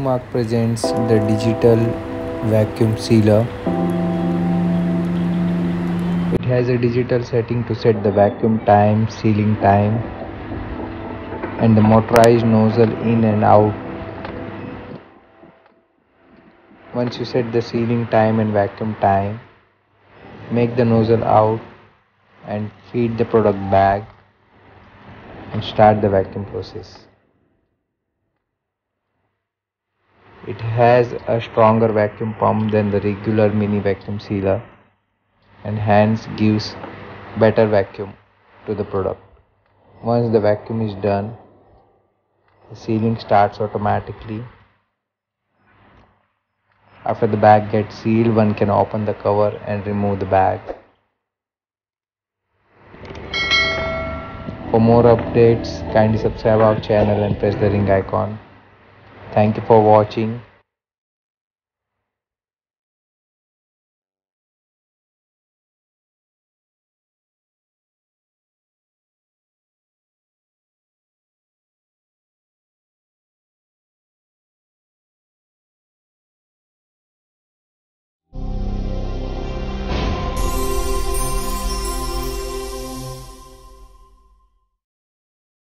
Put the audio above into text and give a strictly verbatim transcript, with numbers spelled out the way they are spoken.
Mark presents the digital vacuum sealer. It has a digital setting to set the vacuum time, sealing time, and the motorized nozzle in and out. Once you set the sealing time and vacuum time, make the nozzle out and feed the product bag and start the vacuum process. It has a stronger vacuum pump than the regular mini vacuum sealer and hence gives better vacuum to the product. Once the vacuum is done, the sealing starts automatically. After the bag gets sealed, one can open the cover and remove the bag. For more updates, kindly subscribe our channel and press the ring icon. Thank you for watching.